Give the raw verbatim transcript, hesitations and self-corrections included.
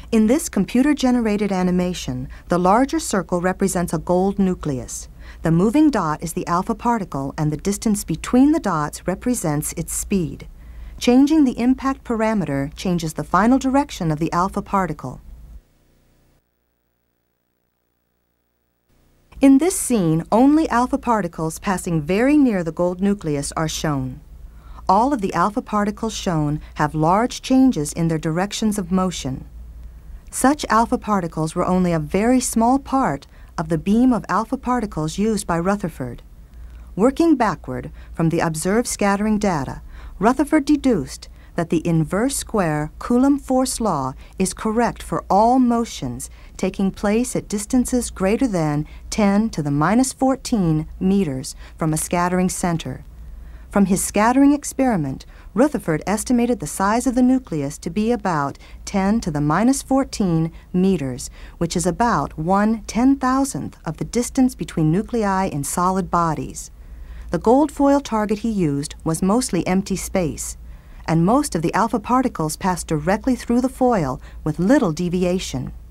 In this computer-generated animation, the larger circle represents a gold nucleus. The moving dot is the alpha particle, and the distance between the dots represents its speed. Changing the impact parameter changes the final direction of the alpha particle. In this scene, only alpha particles passing very near the gold nucleus are shown. All of the alpha particles shown have large changes in their directions of motion. Such alpha particles were only a very small part of the beam of alpha particles used by Rutherford. Working backward from the observed scattering data, Rutherford deduced that the inverse square Coulomb force law is correct for all motions taking place at distances greater than ten to the minus fourteen meters from a scattering center. From his scattering experiment, Rutherford estimated the size of the nucleus to be about ten to the minus fourteen meters, which is about one ten-thousandth of the distance between nuclei in solid bodies. The gold foil target he used was mostly empty space, and most of the alpha particles passed directly through the foil with little deviation.